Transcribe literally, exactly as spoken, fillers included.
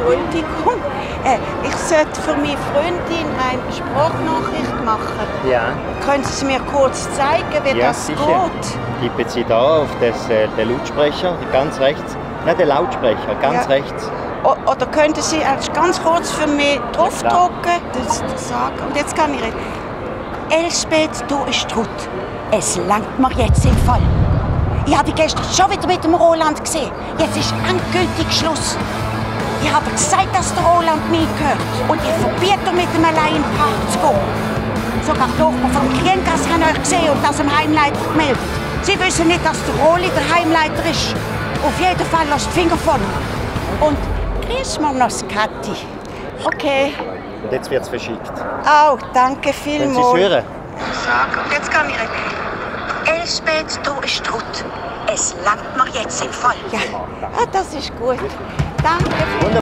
Entschuldigung. Äh, ich sollte für meine Freundin eine Sprachnachricht machen. Ja. Können Sie mir kurz zeigen, wie Ja, das sicher. geht? Tippen Sie da auf das, äh, den Lautsprecher, ganz rechts. Nein, den Lautsprecher, ganz Ja. rechts. O oder könnten Sie erst ganz kurz für mich draufdrücken? Das, das sagen. Und jetzt kann ich reden. Elsbeth, du ist Ruth. Es langt mir jetzt im Fall. Ich habe dich gestern schon wieder mit dem Roland gesehen. Jetzt ist endgültig Schluss. Ich habe gesagt, dass der Roland mir gehört. Und ich verbiete dir, mit dem allein in den Park zu gehen. Sogar die Nachbarn vom Kliengas haben euch gesehen und das dem Heimleiter gemeldet. Sie wissen nicht, dass der Roli der Heimleiter ist. Auf jeden Fall lasst die Finger von ihm. Und grüß mir noch das Kathi. Okay. Und jetzt wird es verschickt. Au, danke Können vielmals. Sie es hören? Sag, und jetzt kann ich reden. Elsbeth, du ist Ruth. Es langt mir jetzt im Fall. Ja, ah, das ist gut. Danke.